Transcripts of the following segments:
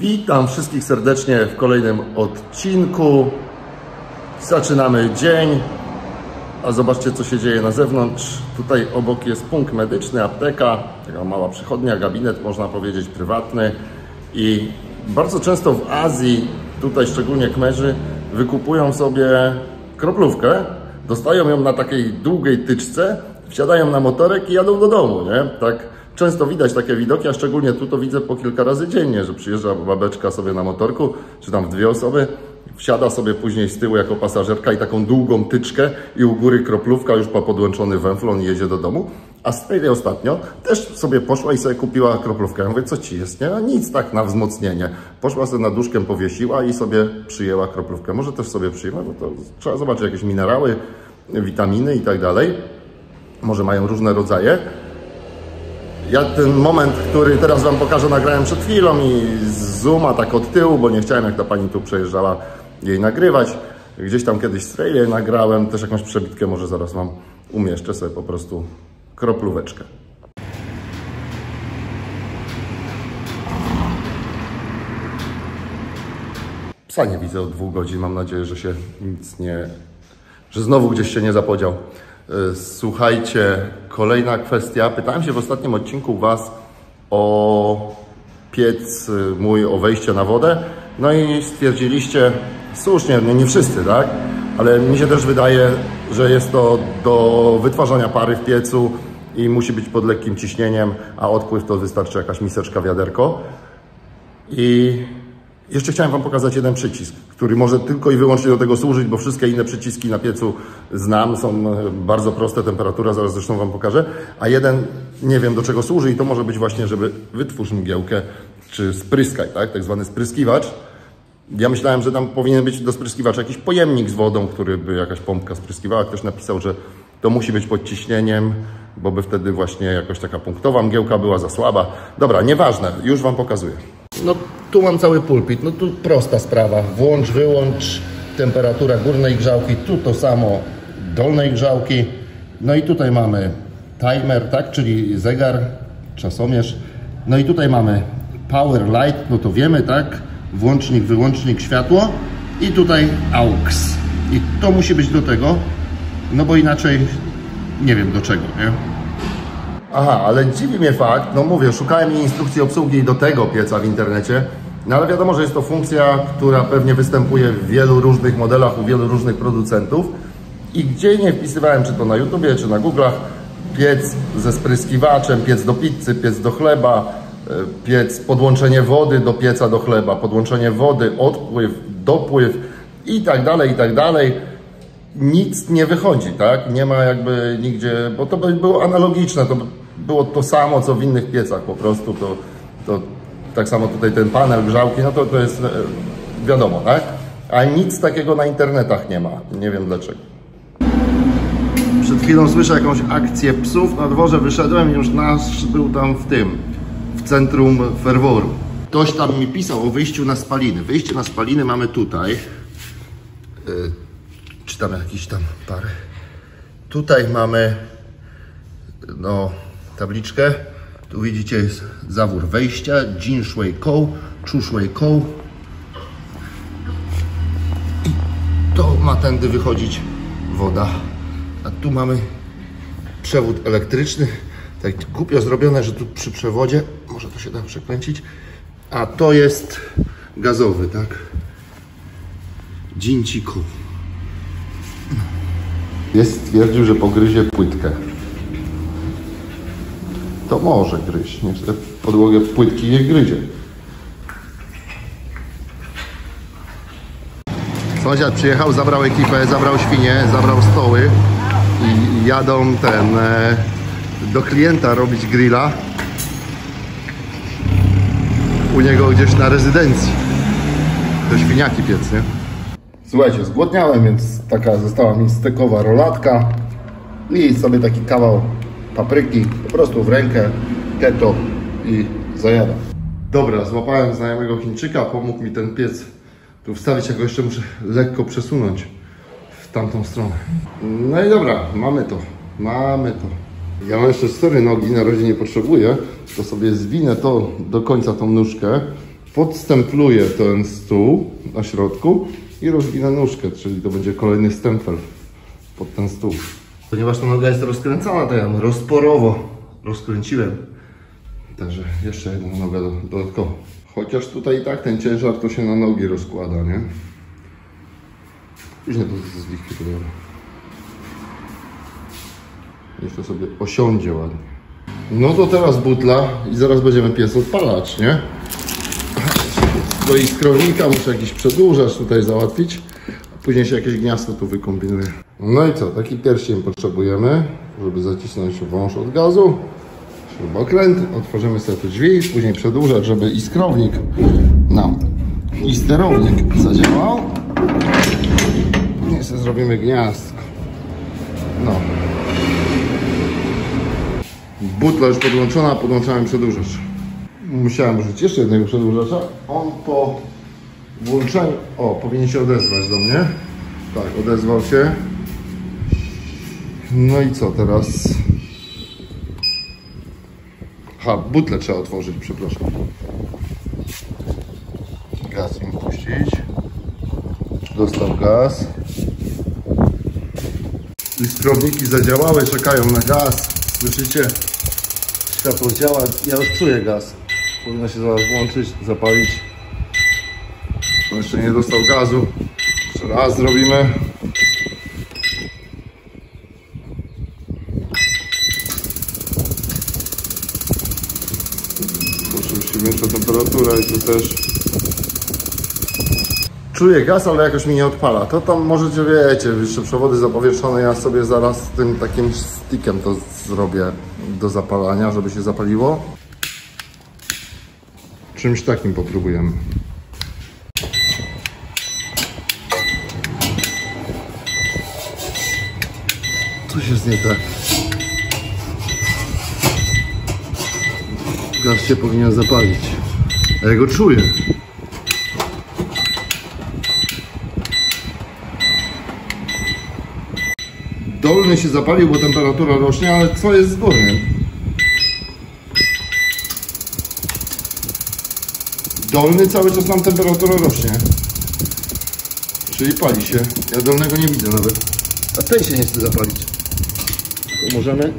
Witam wszystkich serdecznie w kolejnym odcinku. Zaczynamy dzień, a zobaczcie, co się dzieje na zewnątrz. Tutaj obok jest punkt medyczny, apteka, taka mała przychodnia, gabinet, można powiedzieć, prywatny. I bardzo często w Azji, tutaj szczególnie Kmerzy, wykupują sobie kroplówkę, dostają ją na takiej długiej tyczce, wsiadają na motorek i jadą do domu, nie? Tak często widać takie widoki, a szczególnie tu to widzę po kilka razy dziennie, że przyjeżdża babeczka sobie na motorku, czy tam w dwie osoby, wsiada sobie później z tyłu jako pasażerka i taką długą tyczkę i u góry kroplówka, już po podłączony węflon i jedzie do domu. A Strayli ostatnio też sobie poszła i sobie kupiła kroplówkę. Ja mówię, co ci jest, nie? A nic, tak na wzmocnienie. Poszła sobie na duszkę, powiesiła i sobie przyjęła kroplówkę. Może też sobie przyjmę, bo to trzeba zobaczyć jakieś minerały, witaminy i tak dalej. Może mają różne rodzaje. Ja ten moment, który teraz Wam pokażę, nagrałem przed chwilą i z zooma tak od tyłu, bo nie chciałem, jak ta pani tu przejeżdżała, jej nagrywać. Gdzieś tam kiedyś Strayli nagrałem, też jakąś przebitkę może zaraz Wam umieszczę sobie po prostu kroplóweczkę. Psa nie widzę od 2 godzin, mam nadzieję, że się nic nie... że znowu gdzieś się nie zapodział. Słuchajcie, kolejna kwestia. Pytałem się w ostatnim odcinku Was o piec mój, o wejście na wodę. No i stwierdziliście, słusznie, nie wszyscy, tak? Ale mi się też wydaje, że jest to do wytwarzania pary w piecu i musi być pod lekkim ciśnieniem, a odpływ to wystarczy jakaś miseczka, wiaderko. I jeszcze chciałem Wam pokazać jeden przycisk, który może tylko i wyłącznie do tego służyć, bo wszystkie inne przyciski na piecu znam, są bardzo proste, temperatura, zaraz zresztą Wam pokażę, a jeden nie wiem do czego służy i to może być właśnie, żeby wytwórz mgiełkę, czy spryskaj, tak zwany spryskiwacz. Ja myślałem, że tam powinien być do spryskiwacza jakiś pojemnik z wodą, który by jakaś pompka spryskiwała. Ktoś napisał, że to musi być pod ciśnieniem, bo by wtedy właśnie jakoś taka punktowa mgiełka była za słaba. Dobra, nieważne, już Wam pokazuję. No tu mam cały pulpit, no tu prosta sprawa. Włącz, wyłącz, temperatura górnej grzałki, tu to samo dolnej grzałki. No i tutaj mamy timer, tak, czyli zegar, czasomierz. No i tutaj mamy power light, no to wiemy, tak, włącznik, wyłącznik, światło i tutaj AUX. I to musi być do tego, no bo inaczej nie wiem do czego, nie? Aha, ale dziwi mnie fakt, no mówię, szukałem instrukcji obsługi do tego pieca w internecie, no ale wiadomo, że jest to funkcja, która pewnie występuje w wielu różnych modelach, u wielu różnych producentów i gdzie nie wpisywałem, czy to na YouTubie, czy na Google'ach, piec ze spryskiwaczem, piec do pizzy, piec do chleba, piec, podłączenie wody do pieca do chleba, podłączenie wody, odpływ, dopływ i tak dalej, nic nie wychodzi, tak? Nie ma jakby nigdzie, bo to by było analogiczne, to by było to samo, co w innych piecach po prostu, to tak samo tutaj ten panel grzałki, no to jest wiadomo, tak? A nic takiego na internetach nie ma, nie wiem dlaczego. Przed chwilą słyszę jakąś akcję psów, na dworze wyszedłem i już nasz był tam w centrum ferworu. Ktoś tam mi pisał o wyjściu na spaliny. Wyjście na spaliny mamy tutaj. Czy tam jakiś tam parę. Tutaj mamy tabliczkę. Tu widzicie jest zawór wejścia. Jinshui Kou, Chushui Kou. I to ma tędy wychodzić woda. A tu mamy przewód elektryczny. Tak głupio zrobione, że tu przy przewodzie, może to się da przekręcić. A to jest gazowy, tak? Jinchi Kou. Jest stwierdził, że pogryzie płytkę. To może gryźć. Niestety podłogę płytki nie gryzie. Sąsiad przyjechał, zabrał ekipę, zabrał świnie, zabrał stoły i jadą do klienta robić grilla u niego gdzieś na rezydencji. To świniaki piec, nie? Słuchajcie, zgłodniałem, więc taka została mi stekowa rolatka i sobie taki kawał papryki po prostu w rękę, keto i zajadam. Dobra, złapałem znajomego Chińczyka, pomógł mi ten piec tu wstawić, ja go jeszcze muszę lekko przesunąć w tamtą stronę. No i dobra, mamy to. Ja mam jeszcze 4 nogi, na razie nie potrzebuję, to sobie zwinę to do końca tą nóżkę podstempluję ten stół na środku i rozwinę nóżkę, czyli to będzie kolejny stempel pod ten stół. Ponieważ ta noga jest rozkręcona, to ja ją rozporowo rozkręciłem. Także jeszcze jedna noga dodatkowo. Chociaż tutaj i tak ten ciężar to się na nogi rozkłada, nie? Później to zlikwidujemy. Niech to sobie osiądzie ładnie. No to teraz butla i zaraz będziemy piec odpalać, nie? Do iskrownika muszę jakiś przedłużacz tutaj załatwić, a później się jakieś gniazdo tu wykombinuje. No i co? Taki pierścień potrzebujemy, żeby zacisnąć wąż od gazu. Śrubokręt, otworzymy sobie te drzwi, później przedłużać, żeby iskrownik nam i sterownik zadziałał. Później sobie zrobimy gniazdko. No. Butla już podłączona, podłączałem przedłużacz. Musiałem użyć jeszcze jednego przedłużacza. On po włączeniu... O, powinien się odezwać do mnie. Tak, odezwał się. No i co teraz? Aha, butlę trzeba otworzyć, przepraszam. Gaz im puścić. Dostał gaz. Iskrowniki zadziałały, czekają na gaz. Słyszycie? Światło działa, ja już czuję gaz. Powinno się zaraz włączyć, zapalić. On jeszcze nie dostał gazu. Jeszcze raz zrobimy. Oczywiście większa temperatura i to też. Czuję gaz, ale jakoś mi nie odpala. To tam możecie, wiecie, jeszcze przewody zapowietrzone. Ja sobie zaraz tym takim stickiem to zrobię do zapalania, żeby się zapaliło. Czymś takim popróbujemy. Coś jest nie tak. Gaz się powinien zapalić. A ja go czuję. Dolny się zapalił, bo temperatura rośnie, ale co jest z górnym? Dolny cały czas nam temperatura rośnie. Czyli pali się. Ja dolnego nie widzę nawet. A tej się nie chce zapalić. To możemy.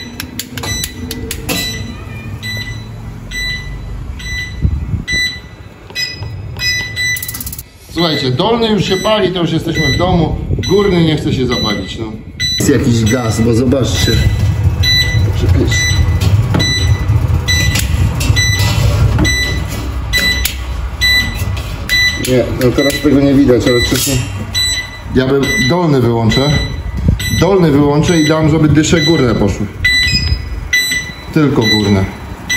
Słuchajcie, dolny już się pali, to już jesteśmy w domu. Górny nie chce się zapalić, no. Jest jakiś gaz, bo zobaczcie. Nie, no teraz tego nie widać, ale wcześniej... Ja bym dolny wyłączę. Dolny wyłączę i dam, żeby dysze górne poszły. Tylko górne.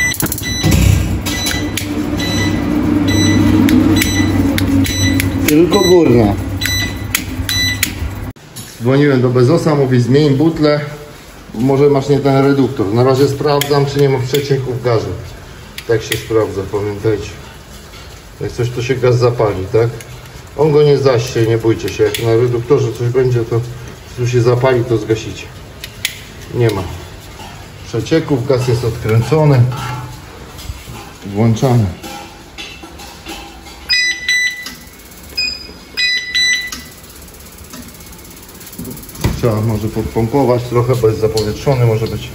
Tylko górne. Dzwoniłem do Bezosa, mówi zmień butlę. Może masz nie ten reduktor. Na razie sprawdzam, czy nie ma przecieków gazu. Tak się sprawdza, pamiętajcie. Jak coś, to się gaz zapali, tak? On go nie zaście, nie bójcie się. Jak na reduktorze coś będzie, to tu się zapali, to zgasicie. Nie ma przecieków, gaz jest odkręcony. Włączamy. Trzeba może podpompować trochę, bo jest zapowietrzony, może być.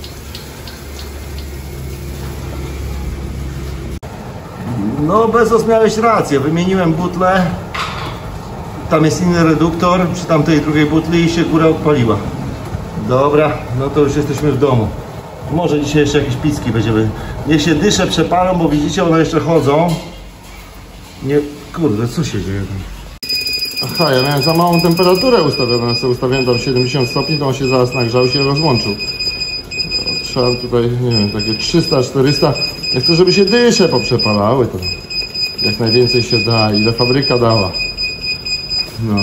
No Bezos, miałeś rację, wymieniłem butlę. Tam jest inny reduktor przy tamtej drugiej butli i się góra odpaliła. Dobra, no to już jesteśmy w domu. Może dzisiaj jeszcze jakieś picki będziemy. Niech się dysze przepalą, bo widzicie, one jeszcze chodzą. Nie, kurde, co się dzieje tam? Aha, ja miałem za małą temperaturę ustawioną. Ja sobie ustawiałem tam 70 stopni, to on się zaraz nagrzał, się rozłączył. Trzeba tutaj, nie wiem, takie 300, 400. Ja chcę, żeby się dysze poprzepalały, to jak najwięcej się da, ile fabryka dała. No.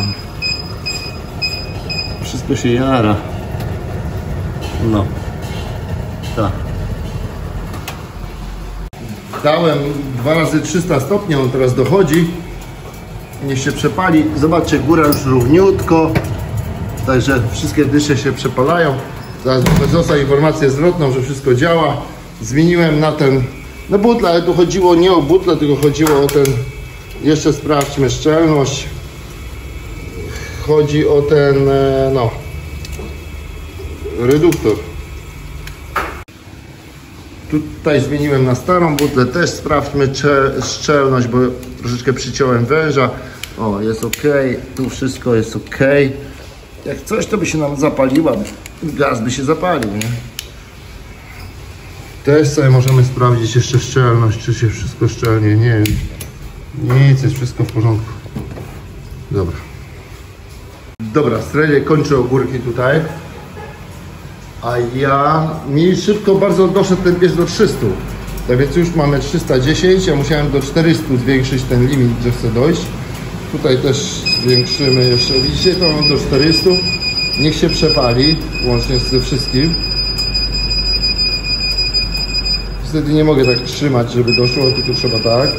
Wszystko się jara. No. Tak. Dałem 2 razy 300 stopni, on teraz dochodzi. Niech się przepali. Zobaczcie, góra już równiutko. Także wszystkie dysze się przepalają. Zaraz do Bezosa informację zwrotną, że wszystko działa. Zmieniłem na ten No butle, ale tu chodziło nie o butle, tylko chodziło o ten, jeszcze sprawdźmy szczelność. Chodzi o ten, no, reduktor. Tutaj zmieniłem na starą butlę, też sprawdźmy szczelność, bo troszeczkę przyciąłem węża. O, jest ok, tu wszystko jest ok. Jak coś, to by się nam zapaliła, gaz by się zapalił, nie? Też sobie możemy sprawdzić jeszcze szczelność, czy się wszystko szczelnie, nie, nic, jest wszystko w porządku. Dobra. Dobra, Strejle kończy ogórki tutaj. A mi szybko bardzo doszedł ten pies do 300. Tak więc już mamy 310, ja musiałem do 400 zwiększyć ten limit, że chcę dojść. Tutaj też zwiększymy jeszcze, widzicie, to mam do 400. Niech się przepali, łącznie ze wszystkim. Wtedy nie mogę tak trzymać, żeby doszło, tylko trzeba tak.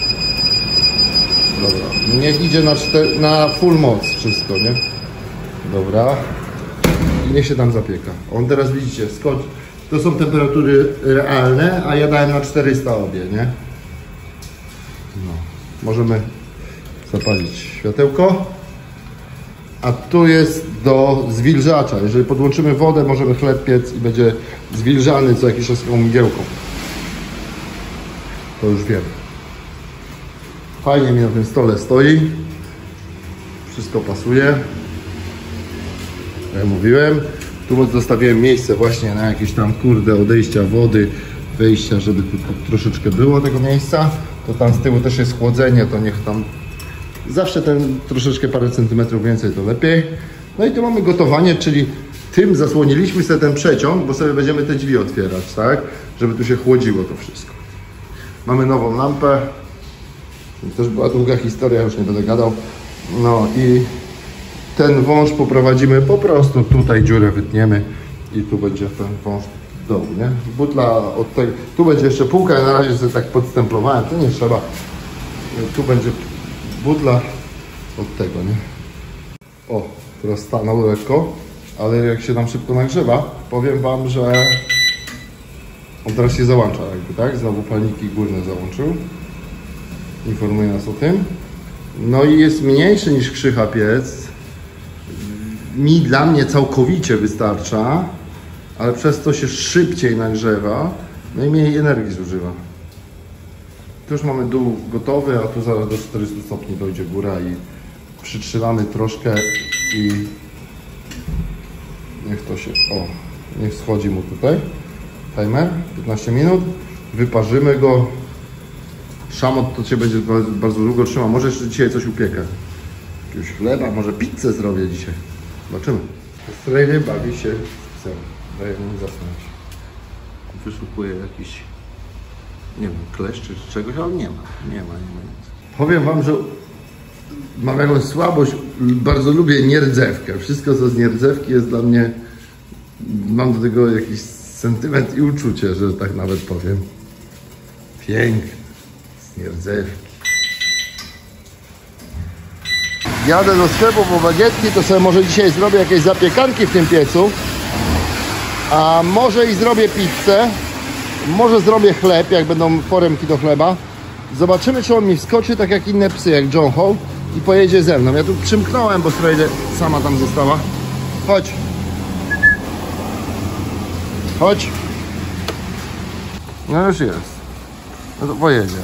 Dobra, niech idzie na full moc wszystko, nie? Dobra. I niech się tam zapieka. On teraz, widzicie, to są temperatury realne, a ja dałem na 400 obie, nie? No. Możemy zapalić światełko. A tu jest do zwilżacza. Jeżeli podłączymy wodę, możemy chleb piec i będzie zwilżany co jakiś czas taką mgiełką. To już wiem. Fajnie mi na tym stole stoi. Wszystko pasuje. Jak mówiłem, tu zostawiłem miejsce właśnie na jakieś tam kurde odejścia wody, wejścia, żeby tu troszeczkę było tego miejsca. To tam z tyłu też jest chłodzenie, to niech tam zawsze ten troszeczkę parę centymetrów więcej, to lepiej. No i tu mamy gotowanie, czyli tym zasłoniliśmy sobie ten przeciąg, bo sobie będziemy te drzwi otwierać, tak? Żeby tu się chłodziło to wszystko. Mamy nową lampę. To też była długa historia, już nie będę gadał. No i ten wąż poprowadzimy po prostu tutaj, dziurę wytniemy i tu będzie ten wąż w dołu, nie? Butla od tej, tu będzie jeszcze półka, ja na razie sobie tak podstemplowałem, to nie trzeba. Tu będzie butla od tego, nie? O, teraz stanął lekko, ale jak się nam szybko nagrzewa, powiem wam, że on teraz się załącza jakby, tak? Znowu palniki górne załączył. Informuje nas o tym. No i jest mniejszy niż krzycha piec. Dla mnie całkowicie wystarcza, ale przez to się szybciej nagrzewa, no i mniej energii zużywa. Tu już mamy dół gotowy, a tu zaraz do 400 stopni dojdzie góra i przytrzymamy troszkę i niech to się, niech schodzi mu tutaj timer, 15 minut, wyparzymy go. Szamot to się będzie bardzo długo trzymał, może jeszcze dzisiaj coś upiekę, jakiegoś chleba, może pizzę zrobię dzisiaj. Zobaczymy. Strejle bawi się z psem. Daję mu zasnąć. Wyszukuje jakiś, nie wiem, kleszczy czy czegoś, ale nie ma nic. Powiem wam, że mam jakąś słabość, bardzo lubię nierdzewkę. Wszystko co z nierdzewki jest dla mnie, mam do tego jakiś sentyment i uczucie, że tak nawet powiem. Piękne, z nierdzewki. Jadę do sklepu po bagietki, to sobie może dzisiaj zrobię jakieś zapiekanki w tym piecu. A może i zrobię pizzę. Może zrobię chleb, jak będą foremki do chleba. Zobaczymy, czy on mi wskoczy tak jak inne psy, jak John Howe, i pojedzie ze mną. Ja tu przymknąłem, bo Strejle sama tam została. Chodź. Chodź. No już jest. No to pojedzie.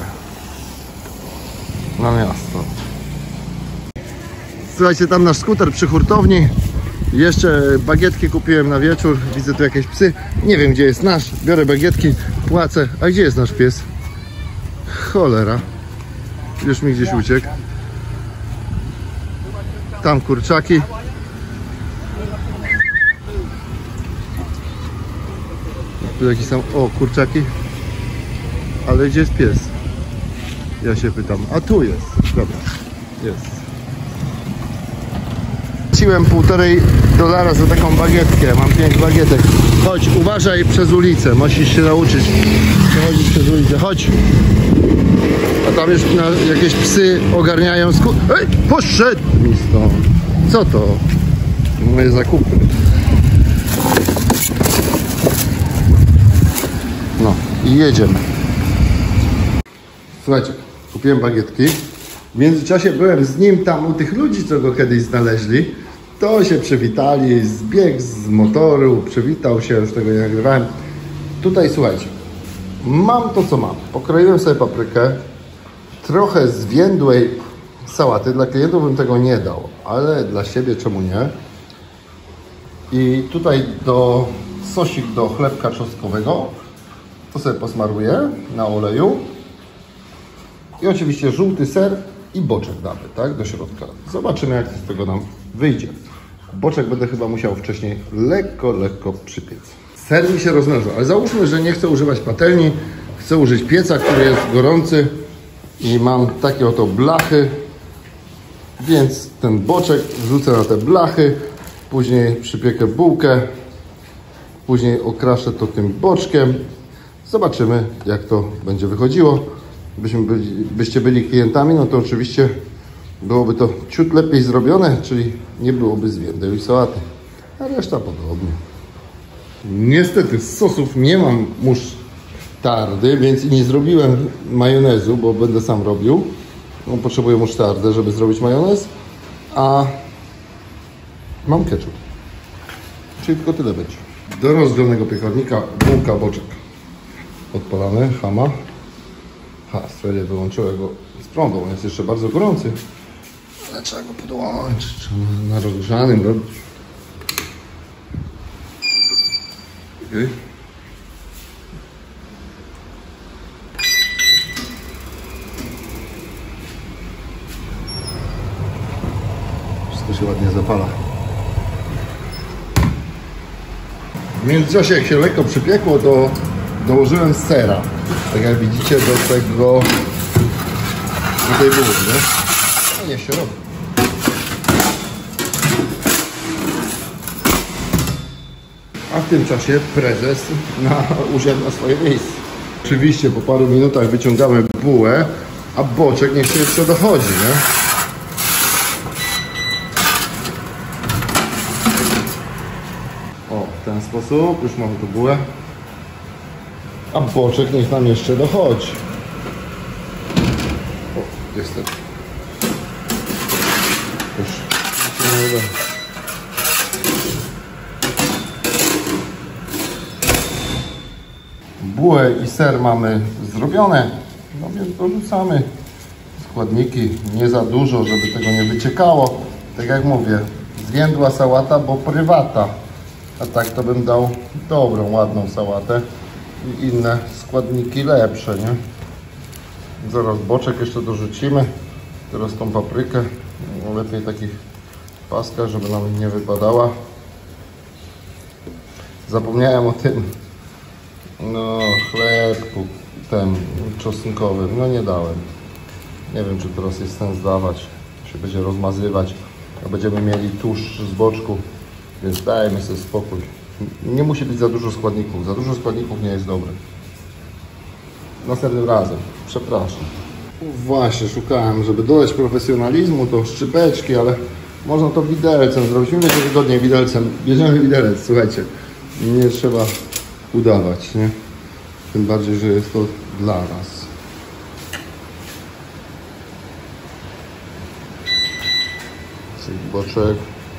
Na miasto. Słuchajcie, tam nasz skuter przy hurtowni. Jeszcze bagietki kupiłem na wieczór. Widzę tu jakieś psy. Nie wiem, gdzie jest nasz. Biorę bagietki, płacę. A gdzie jest nasz pies? Cholera. Już mi gdzieś uciekł. Tam kurczaki. Tu jakiś sam... O, kurczaki. Ale gdzie jest pies? Ja się pytam. A tu jest. Dobra. Jest. Płaciłem $1,5 za taką bagietkę. Mam 5 bagietek. Chodź, uważaj przez ulicę. Musisz się nauczyć przechodzić przez ulicę. Chodź. A tam już jakieś psy ogarniają Ej, poszedł mi stąd. Co to? Moje zakupy. No i jedziemy. Słuchajcie, kupiłem bagietki. W międzyczasie byłem z nim tam u tych ludzi, co go kiedyś znaleźli. To się przywitali, zbiegł z motoru, przywitał się, już tego nie nagrywałem. Tutaj słuchajcie, mam to co mam. Pokroiłem sobie paprykę, trochę zwiędłej sałaty. Dla klientów bym tego nie dał, ale dla siebie czemu nie? I tutaj sosik do chlebka czosnkowego. To sobie posmaruję na oleju. I oczywiście żółty ser i boczek damy, tak, do środka. Zobaczymy, jak z tego nam wyjdzie. Boczek będę chyba musiał wcześniej lekko przypiec. Ser mi się rozmężył, ale załóżmy, że nie chcę używać patelni. Chcę użyć pieca, który jest gorący i mam takie oto blachy. Więc ten boczek wrzucę na te blachy. Później przypiekę bułkę. Później okraszę to tym boczkiem. Zobaczymy, jak to będzie wychodziło. Byście byli klientami, no to oczywiście byłoby to ciut lepiej zrobione, czyli nie byłoby zwiędłej sałaty, a reszta podobnie. Niestety z sosów nie mam musztardy, więc nie zrobiłem majonezu, bo będę sam robił. No, potrzebuję musztardę, żeby zrobić majonez, a mam ketchup. Czyli tylko tyle będzie. Do rozgrzanego piekarnika bułka, boczek. Odpalamy hama. Stwierdzę, wyłączyłem go z prądu, on jest jeszcze bardzo gorący, ale trzeba go podłączyć, trzeba na rozgrzanym robić. Okay. Wszystko się ładnie zapala. W międzyczasie, jak się lekko przypiekło, to dołożyłem sera. Tak jak widzicie, do tej buły, nie? No niech się robi. A w tym czasie prezes usiadł na swoje miejsce. Oczywiście po paru minutach wyciągamy bułę, a boczek niech się jeszcze dochodzi, nie? O, w ten sposób już mamy tu bułę. A boczek niech nam jeszcze dochodzi. O, jestem. Już. Bułę i ser mamy zrobione. No więc dorzucamy składniki. Nie za dużo, żeby tego nie wyciekało. Tak jak mówię, zwiędła sałata, bo prywata. A tak to bym dał dobrą, ładną sałatę. I inne składniki lepsze, nie? Zaraz boczek jeszcze dorzucimy. Teraz tą paprykę. No, lepiej takich paskach, żeby nam nie wypadała. Zapomniałem o tym. No, chlebku ten czosnkowym. No nie dałem. Nie wiem, czy teraz jest sens dawać. Się będzie rozmazywać. A będziemy mieli tłuszcz z boczku. Więc dajmy sobie spokój. Nie musi być za dużo składników. Za dużo składników nie jest dobre. Następnym razem. Przepraszam. Właśnie, szukałem, żeby dodać profesjonalizmu, to szczypeczki, ale można to widelcem zrobić. Mi będzie wygodniej widelcem. Bierzemy widelec, słuchajcie. Nie trzeba udawać, nie? Tym bardziej, że jest to dla nas. Cyk, boczek.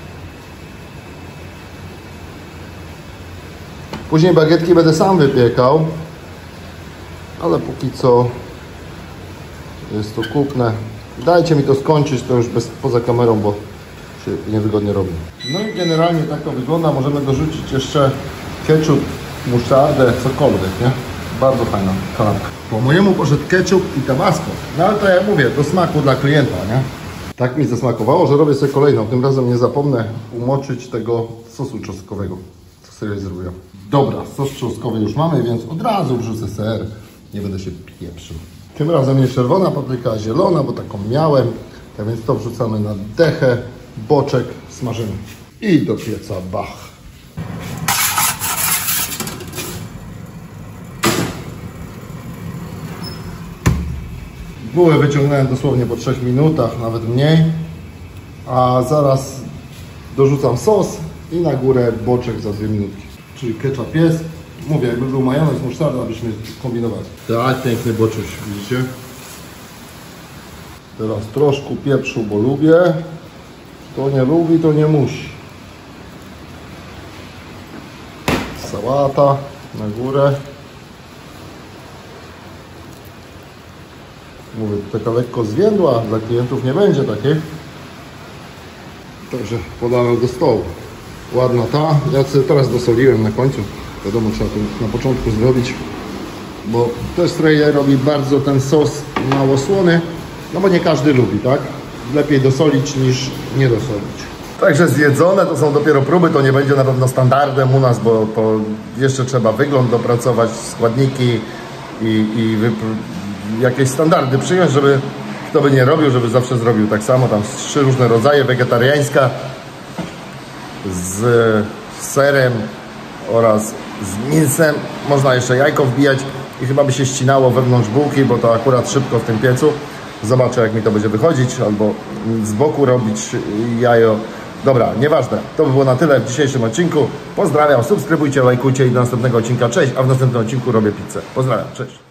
Później bagietki będę sam wypiekał, ale póki co jest to kupne. Dajcie mi to skończyć, to już poza kamerą, bo się niewygodnie robi. No i generalnie tak to wygląda. Możemy dorzucić jeszcze ketchup, musztardę, cokolwiek, nie? Bardzo fajna kanapka. Po mojemu poszedł ketchup i tabasco. No ale to jak mówię, do smaku dla klienta, nie? Tak mi zasmakowało, że robię sobie kolejną. Tym razem nie zapomnę umoczyć tego sosu czosnkowego. Co sobie zrobiłem. Dobra, sos czosnkowy już mamy, więc od razu wrzucę ser. Nie będę się pieprzył. Tym razem nie czerwona papryka, a zielona, bo taką miałem. Tak więc to wrzucamy na dechę, boczek smażymy. I do pieca, bach. Bułę wyciągnąłem dosłownie po 3 minutach, nawet mniej. A zaraz dorzucam sos i na górę boczek za 2 minutki. Czyli ketchup jest. Mówię, jakby był majonez, musztarda, byśmy kombinowali. Tak, piękny boczuś, widzicie? Teraz troszkę pieprzu, bo lubię. Kto nie lubi, to nie musi. Sałata na górę. Mówię, taka lekko zwiędła, dla klientów nie będzie takiej. Także podałem do stołu. Ładna ta. Ja sobie teraz dosoliłem na końcu. Wiadomo, trzeba to na początku zrobić, bo też Strejle robi bardzo ten sos mało słony, no bo nie każdy lubi, tak? Lepiej dosolić niż nie dosolić. Także zjedzone, to są dopiero próby, to nie będzie na pewno standardem u nas, bo jeszcze trzeba wygląd dopracować, składniki i jakieś standardy przyjąć, żeby kto by nie robił, żeby zawsze zrobił tak samo. Tam 3 różne rodzaje, wegetariańska z serem oraz z mięsem. Można jeszcze jajko wbijać i chyba by się ścinało wewnątrz bułki, bo to akurat szybko w tym piecu. Zobaczę, jak mi to będzie wychodzić, albo z boku robić jajo. Dobra, nieważne. To by było na tyle w dzisiejszym odcinku. Pozdrawiam, subskrybujcie, lajkujcie i do następnego odcinka. Cześć, a w następnym odcinku robię pizzę. Pozdrawiam, cześć.